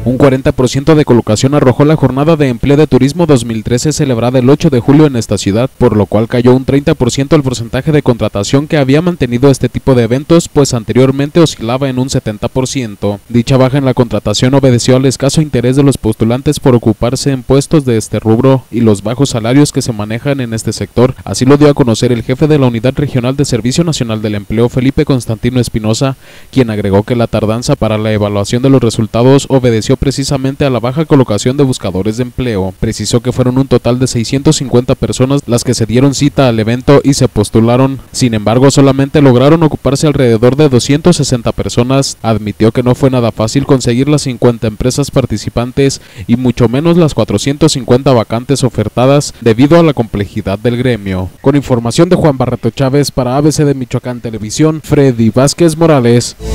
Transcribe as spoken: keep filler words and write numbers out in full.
Un cuarenta por ciento de colocación arrojó la jornada de empleo de turismo dos mil trece celebrada el ocho de julio en esta ciudad, por lo cual cayó un treinta por ciento el porcentaje de contratación que había mantenido este tipo de eventos, pues anteriormente oscilaba en un setenta por ciento. Dicha baja en la contratación obedeció al escaso interés de los postulantes por ocuparse en puestos de este rubro y los bajos salarios que se manejan en este sector. Así lo dio a conocer el jefe de la Unidad Regional de Servicio Nacional del Empleo, Felipe Constantino Espinosa, quien agregó que la tardanza para la evaluación de los resultados obedeció precisamente a la baja colocación de buscadores de empleo. Precisó que fueron un total de seiscientas cincuenta personas las que se dieron cita al evento y se postularon. Sin embargo, solamente lograron ocuparse alrededor de doscientas sesenta personas. Admitió que no fue nada fácil conseguir las cincuenta empresas participantes y mucho menos las cuatrocientas cincuenta vacantes ofertadas debido a la complejidad del gremio. Con información de Juan Barreto Chávez para A B C de Michoacán Televisión, Freddy Vázquez Morales.